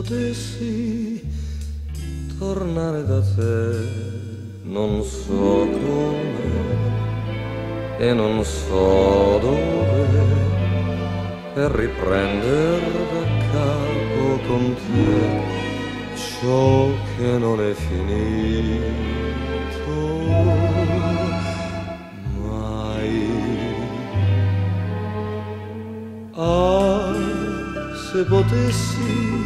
potessi tornare da te, non so come e non so dove, per riprendere da capo con te ciò che non è finito mai. Ah, se potessi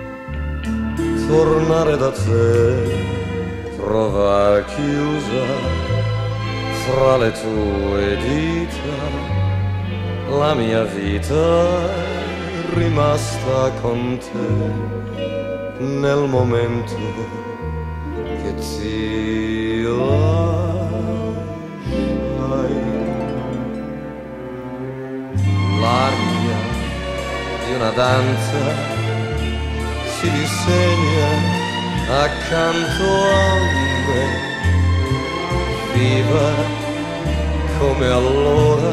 tornare da te, trovare chiusa fra le tue dita la mia vita rimasta con te nel momento che ti lasciai. L'aria di una danza si disegna accanto a me, viva come allora,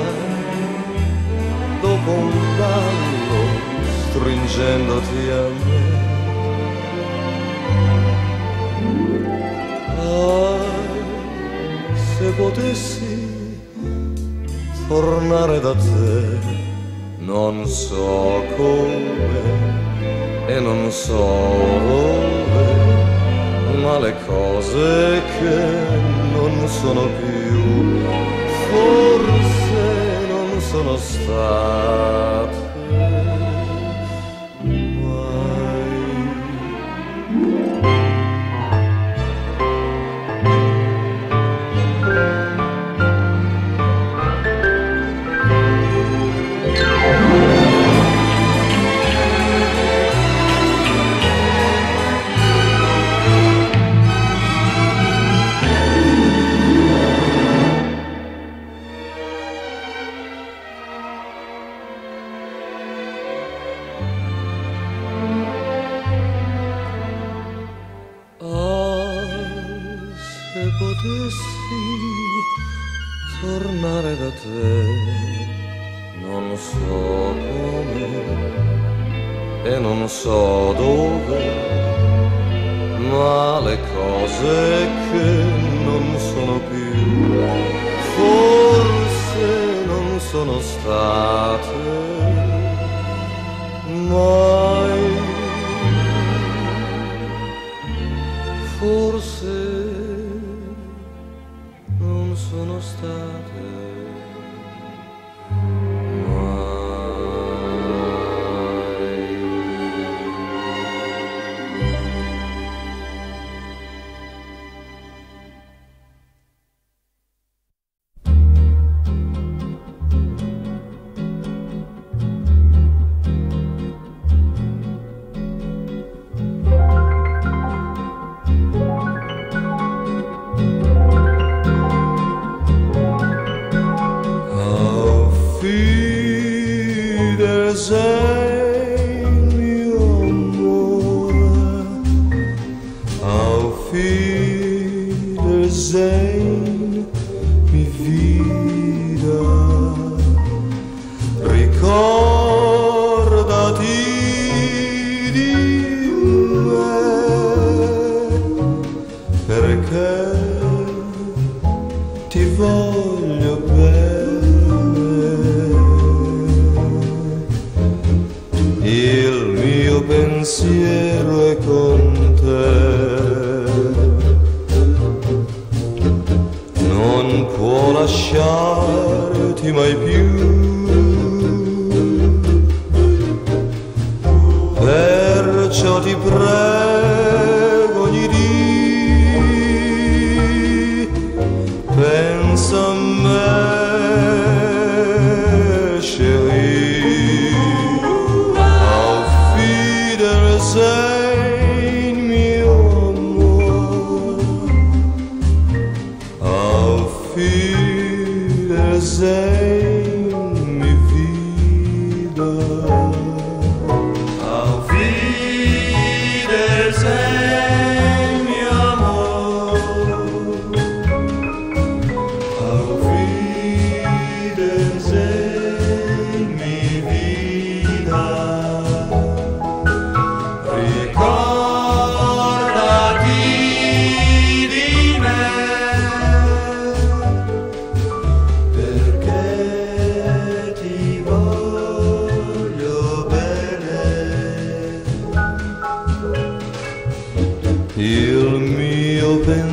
dopo un ballo, stringendoti a me. Ah, se potessi tornare da te, non so come e non so dove, ma le cose che non sono più, forse non sono state tornare da te, non so come e non so dove, ma le cose che non sono più, forse non sono state mai, forse sono state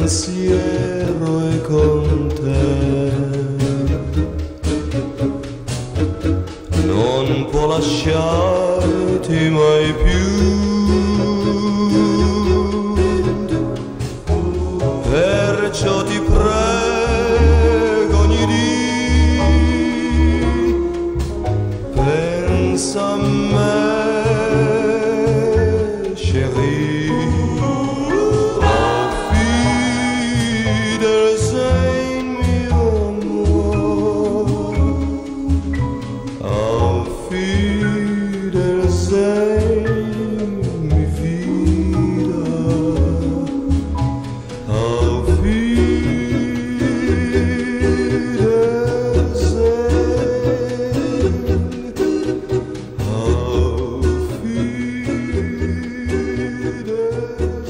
pensiero è con te. Non può lasciarti mai più, perciò ti prego ogni dì, pensa a me, chérie. Oh, fidel sei il mio amore, oh, fidel sei mi vida, oh, fidel sei, oh, fidel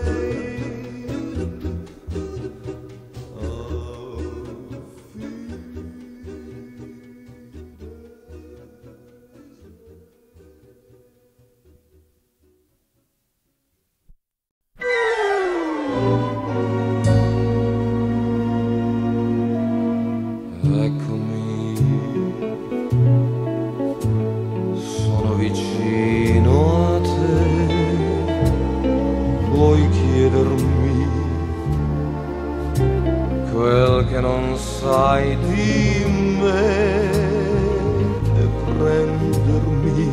eccomi, sono vicino a te, puoi chiedermi quel che non sai di me e prendermi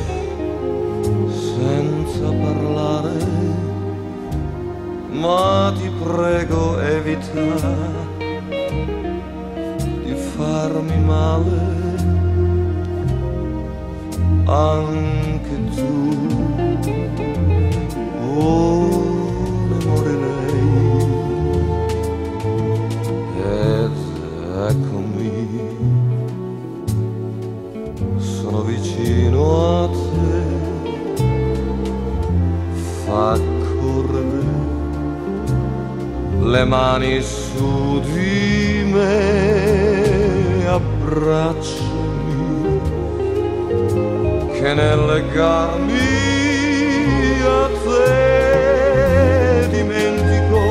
senza parlare, ma ti prego evita di farmi male, anche tu, ne morirei. Ed eccomi, sono vicino a te, fa correre le mani su di me, abbracciami, che nel legarmi a te dimentico,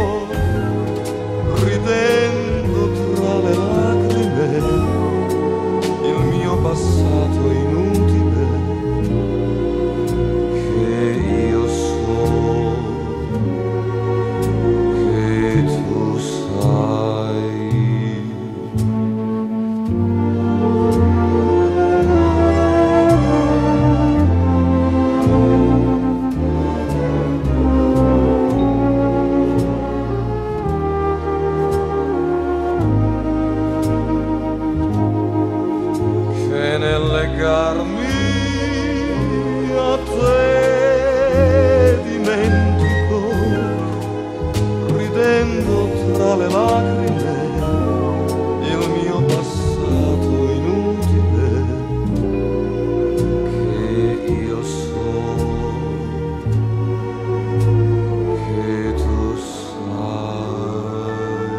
ridendo tra le lacrime, il mio passato inutile, che io so che tu sai. Che nel legarmi a te dimentico, ridendo tra le lacrime, il mio passato inutile, che io so che tu sai.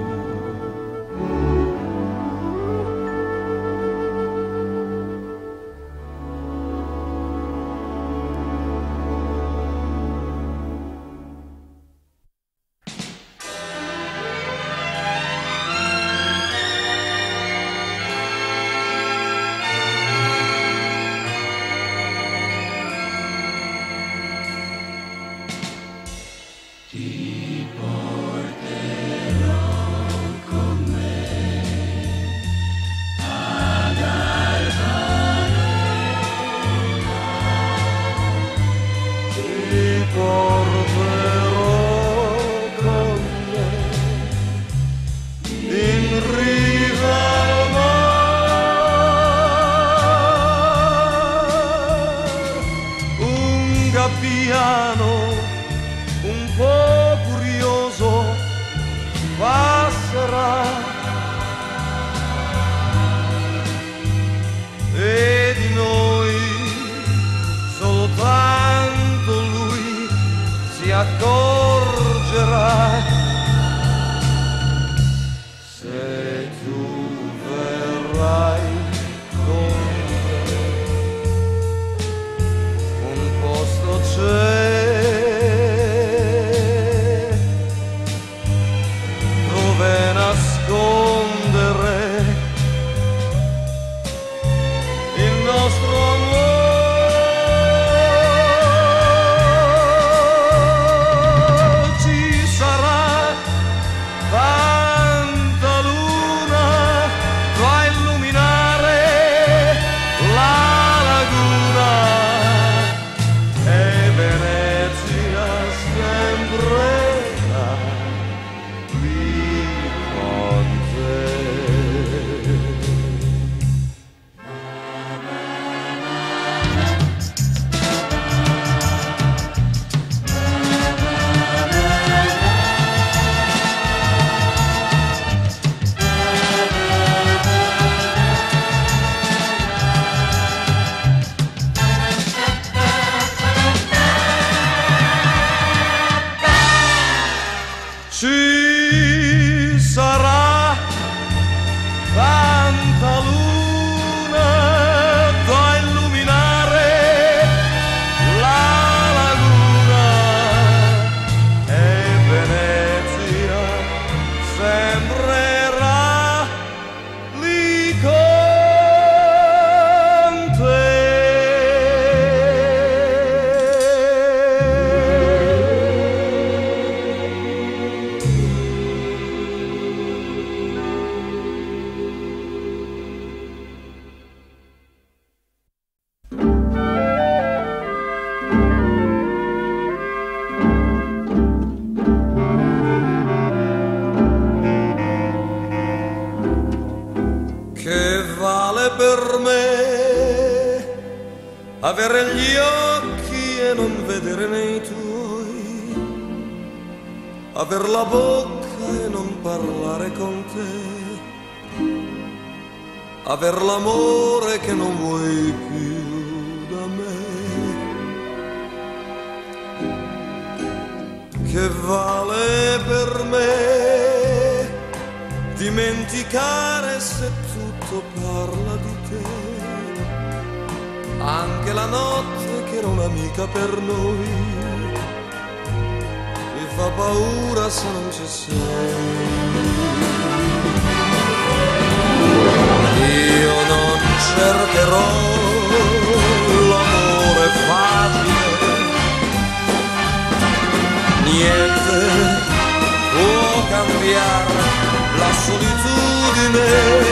Ti porterò con me ad Albarella, ti porterò con me in riva al mare, un gabbiano un po' curioso passerà e di noi soltanto lui si accorgerà. Se tu verrai con me, un posto c'è avere gli occhi e non vedere nei tuoi, aver la bocca e non parlare con te, aver l'amore che non vuoi più da me. Che vale per me dimenticare se tutto parla di te, anche la notte che era un'amica per noi, mi fa paura se non ci sei. Io non cercherò l'amore facile, niente può cambiare la solitudine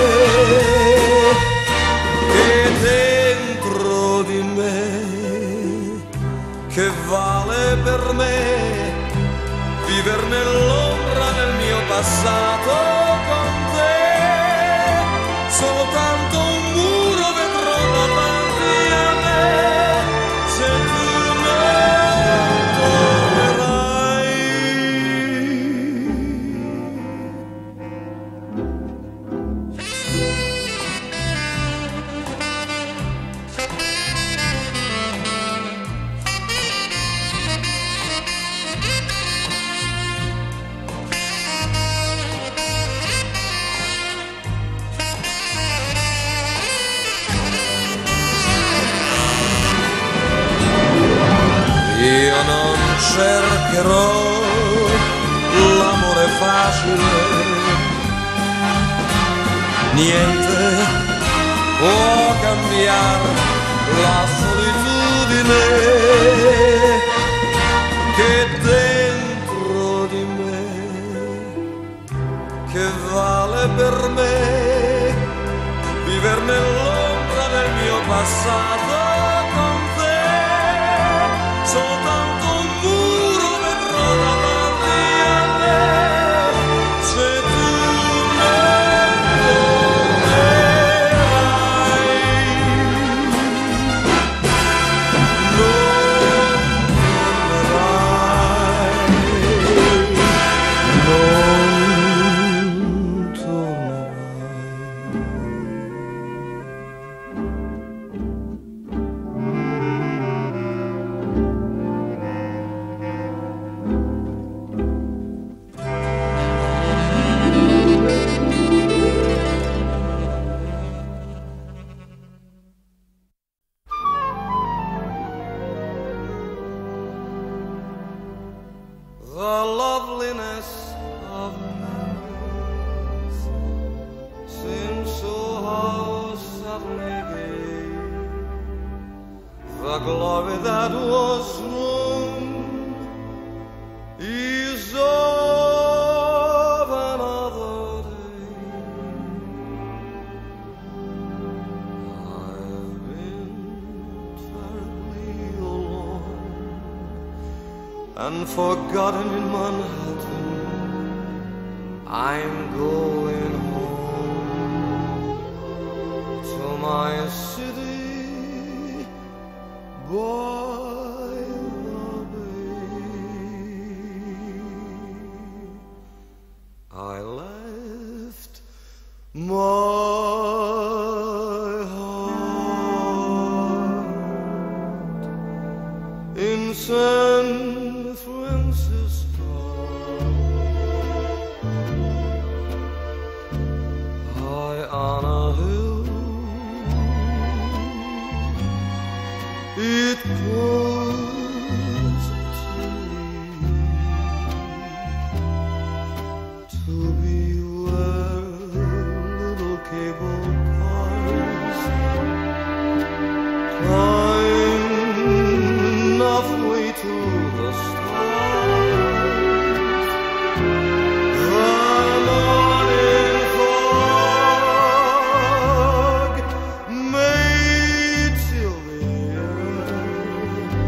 che dentro di me, che vale per me vivere nell'ombra del mio passato con te. Soltanto un muro vedrò davanti a me se tu non tornerai. Io non cercherò l'amore facile, niente può cambiare la solitudine che dentro di me, che vale per me vivere nell'ombra del mio passato con te. Soltanto un muro vedrò davanti a me se tu non tornerai. Non The loveliness of memories seems so suddenly gay. The glory that was known is of another day. I've been terribly alone and forgotten in Manhattan. I'm going home to my city by the bay. I left my heart in San Francisco, high on a hill. It was to be where little cable cars climb halfway to the stars. The morning fog made Sylvia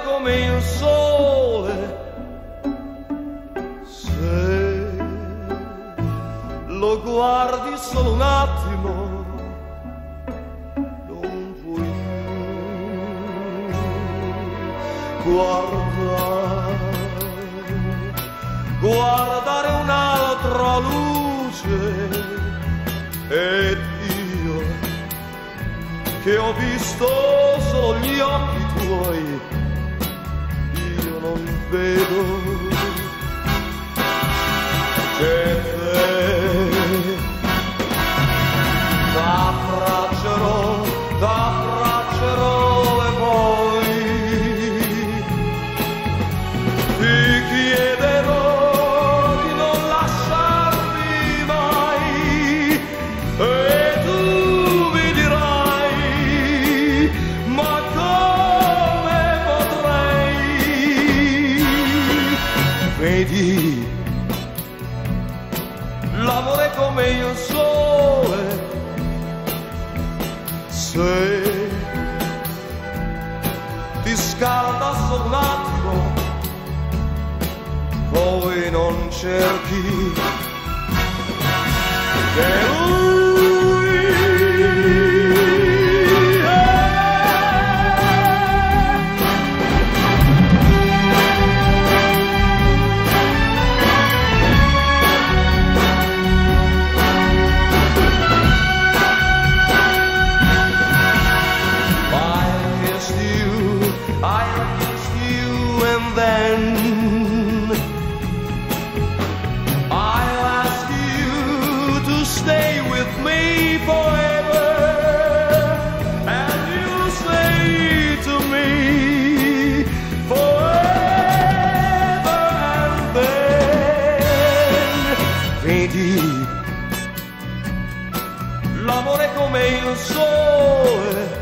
come il sole, se lo guardi solo un attimo, non puoi più guardare un'altra luce, ed io che ho visto solo gli occhi tuoi, io non vedo che te. T'abbraccerò e poi ti chiederò di non lasciarmi mai, e tu mi dirai: ma come potrei? Vedi, l'amore come il sole, se ti scalda solo un attimo, poi non cerchi che lui. I kissed you and then I'll ask you to stay with me forever, and you say to me forever and then. Vedi, l'amore come il sole,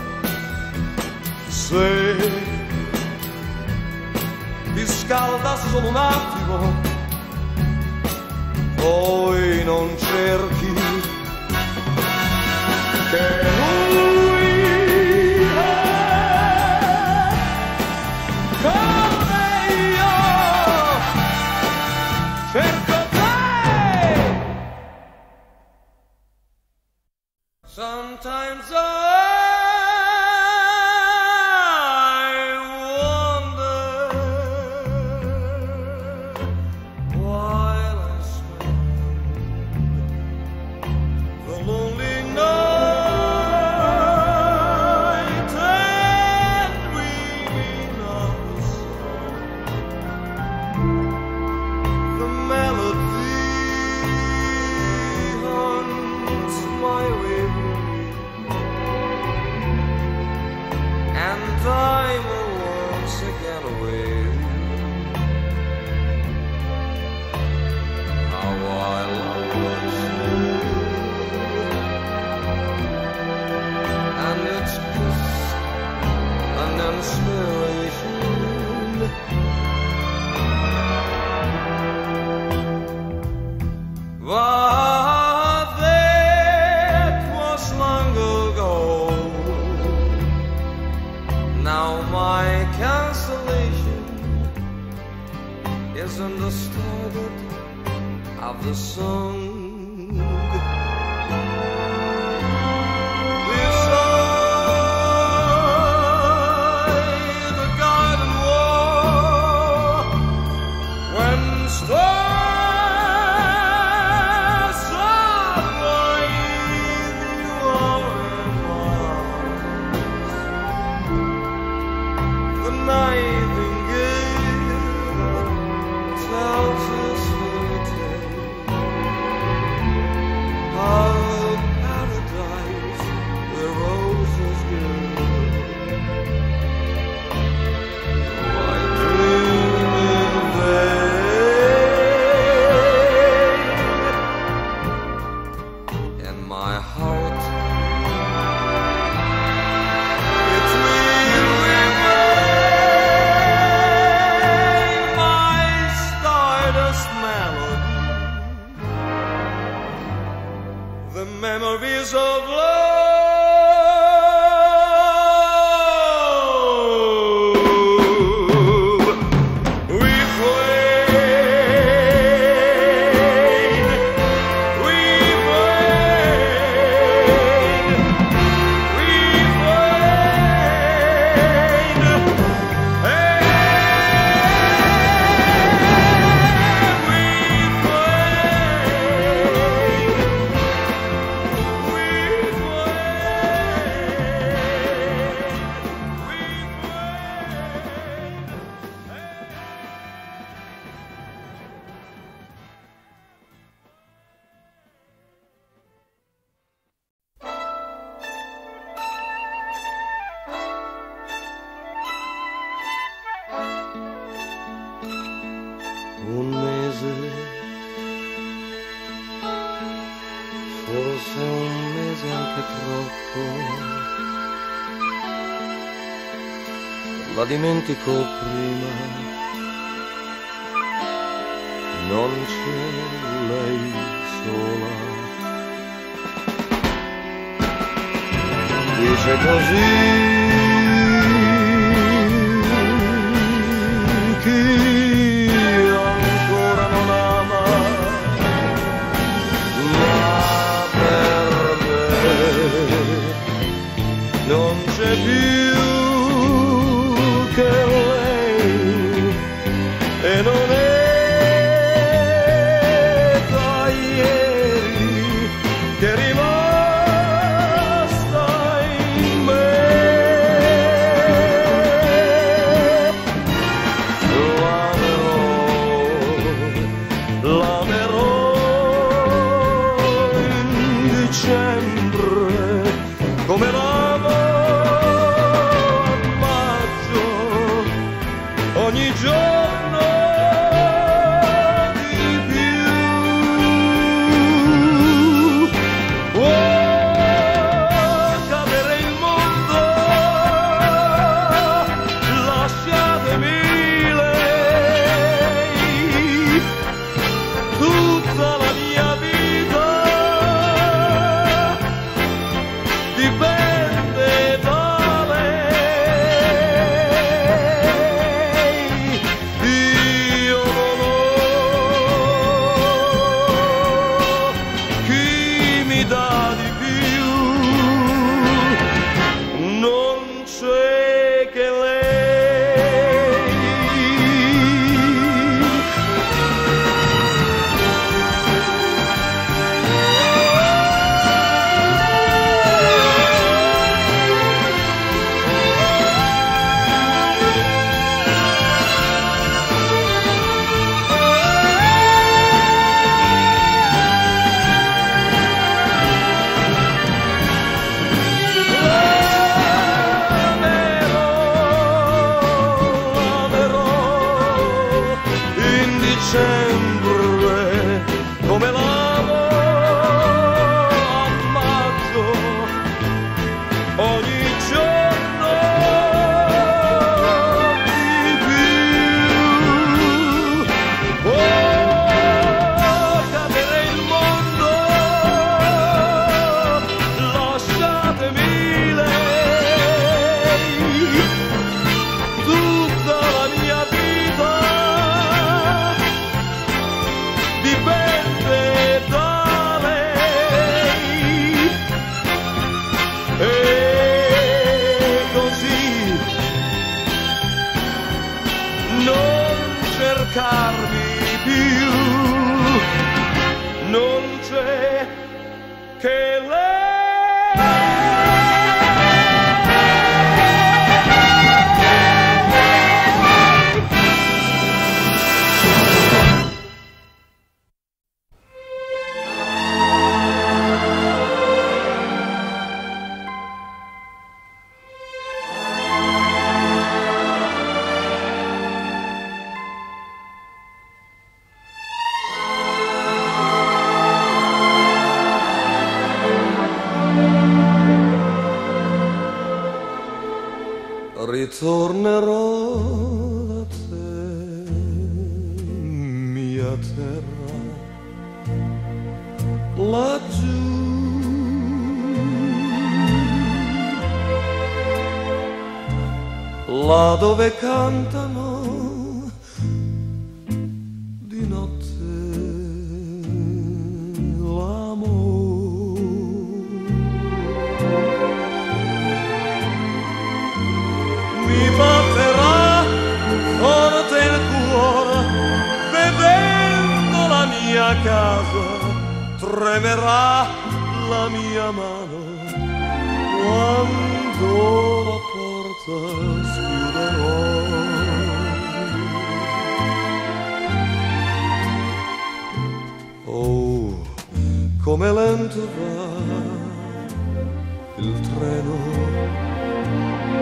se ti scalda solo un attimo, poi non cerchi che lui è come io cerco te. Sometimes time will once again away. How I love you, and it's just an inspiration. But that was long ago. Now my consolation is in the starlight of the song. Beside the garden wall, when stars are white, you are mine. The nightingale tells us her tale. un mese, forse un mese anche troppo, la dimentico prima, non c'è lei sola, dice così. Chi ancora non ama, ma per me non c'è più che lei, e non è da ieri che è rimasta in me. L'amerò in dicembre come l'amo a maggio, ogni giorno di più. Può cadere il mondo, lasciatemi tutta la mia vita dipende da lei. Io non ho chi mi dà di più, non c'è che lei. Dicembre come l'amo a maggio, ogni giorno di più. Può cadere il mondo, lasciatemi lei, tutta la mia vita dipende da lei, e così non cercarmi più, non c'è che lei. Ritornerò da te, mia terra, laggiù, là dove cantano di notte l'amore. Mi batterà forte il cuore vedendo la mia casa, tremerà la mia mano quando la porta schiuderò. Oh, come lento va il treno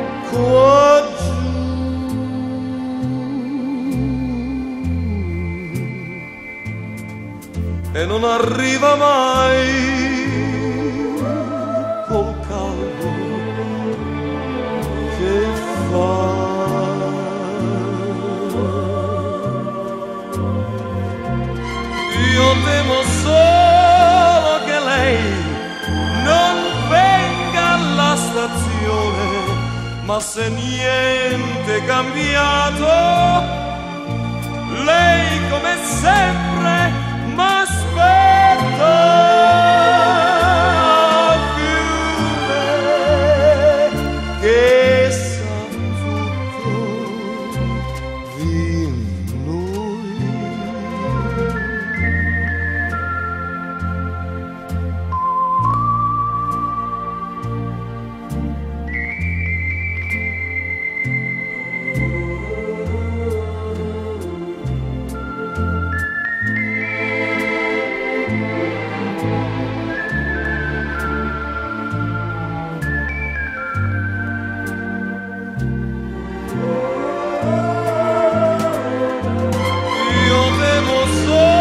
qua giù, e non arriva mai col caldo che fa. Io temo solo che lei non venga alla stazione, ma se niente è cambiato, lei come sempre m'aspetta a Fiume, che sa tutto di noi. Io temo solo